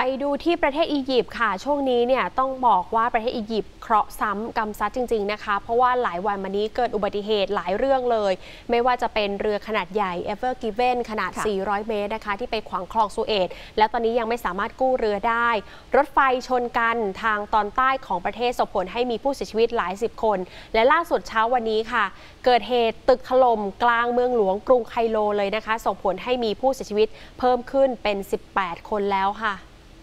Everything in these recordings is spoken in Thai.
ดูที่ประเทศอียิปต์ค่ะช่วงนี้เนี่ยต้องบอกว่าประเทศอียิปต์เคราะห์ซ้ำกรรมซัดจริงๆนะคะเพราะว่าหลายวันมานี้เกิดอุบัติเหตุหลายเรื่องเลยไม่ว่าจะเป็นเรือขนาดใหญ่ Ever Given ขนาด 400 เมตรนะคะที่ไปขวางคลองสุเอตและตอนนี้ยังไม่สามารถกู้เรือได้รถไฟชนกันทางตอนใต้ของประเทศส่งผลให้มีผู้เสียชีวิตหลายสิบคนและล่าสุดเช้าวันนี้ค่ะเกิดเหตุตึกถล่มกลางเมืองหลวงกรุงไคโรเลยนะคะส่งผลให้มีผู้เสียชีวิตเพิ่มขึ้นเป็น18 คนแล้วค่ะ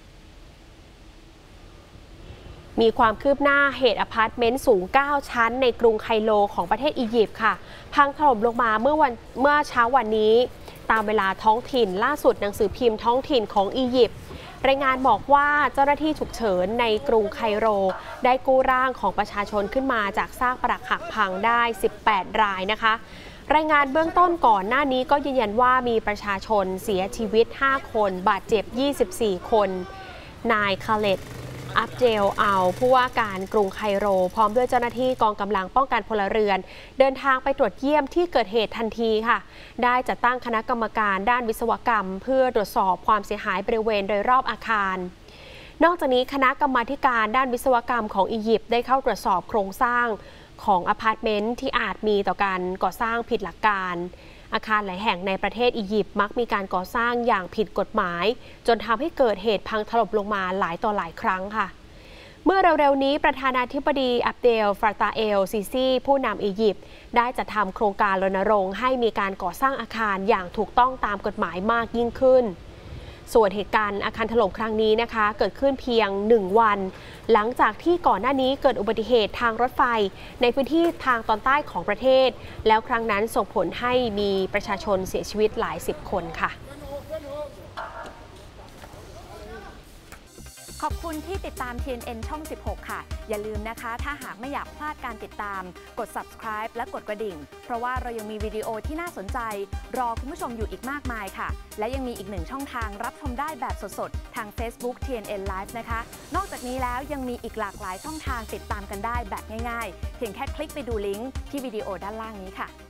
มีความคืบหน้าเหตุอพาร์ตเมนต์สูง9ชั้นในกรุงไคโรของประเทศอียิปต์ค่ะพังถล่มลงมาเมื่อเช้าวันนี้ตามเวลาท้องถิ่นล่าสุดหนังสือพิมพ์ท้องถิ่นของอียิปต์รายงานบอกว่าเจ้าหน้าที่ฉุกเฉินในกรุงไคโรได้กู้ร่างของประชาชนขึ้นมาจากซากปรักหักพังได้18 รายนะคะรายงานเบื้องต้นก่อนหน้านี้ก็ยืนยันว่ามีประชาชนเสียชีวิต5 คนบาดเจ็บ24 คนนายคาเลตอับเดลอัลผู้ว่าการกรุงไคโรพร้อมด้วยเจ้าหน้าที่กองกำลังป้องกันพลเรือนเดินทางไปตรวจเยี่ยมที่เกิดเหตุทันทีค่ะได้จัดตั้งคณะกรรมการด้านวิศวกรรมเพื่อตรวจสอบความเสียหายบริเวณโดยรอบอาคารนอกจากนี้คณะกรรมาการด้านวิศวกรรมของอียิปต์ได้เข้าตรวจสอบโครงสร้างของอพาร์ตเมนต์ที่อาจมีต่อการก่อสร้างผิดหลักการอาคารหลายแห่งในประเทศอียิปต์มักมีการก่อสร้างอย่างผิดกฎหมายจนทำให้เกิดเหตุพังถล่มลงมาหลายต่อหลายครั้งค่ะเมื่อเร็วๆนี้ประธานาธิบดีอับเดลฟาตาเอลซีซีผู้นำอียิปต์ได้จัดทำโครงการรณรงค์ให้มีการก่อสร้างอาคารอย่างถูกต้องตามกฎหมายมากยิ่งขึ้นส่วนเหตุการณ์อาคารถล่มครั้งนี้นะคะเกิดขึ้นเพียง1 วันหลังจากที่ก่อนหน้านี้เกิดอุบัติเหตุทางรถไฟในพื้นที่ทางตอนใต้ของประเทศแล้วครั้งนั้นส่งผลให้มีประชาชนเสียชีวิตหลายสิบคนค่ะขอบคุณที่ติดตาม TNN ช่อง 16 ค่ะ อย่าลืมนะคะถ้าหากไม่อยากพลาดการติดตามกด subscribe และกดกระดิ่งเพราะว่าเรายังมีวิดีโอที่น่าสนใจรอคุณผู้ชมอยู่อีกมากมายค่ะและยังมีอีก1 ช่องทางรับชมได้แบบสดๆทาง Facebook TNN Live นะคะนอกจากนี้แล้วยังมีอีกหลากหลายช่องทางติดตามกันได้แบบง่ายๆเพียงแค่คลิกไปดูลิงก์ที่วิดีโอด้านล่างนี้ค่ะ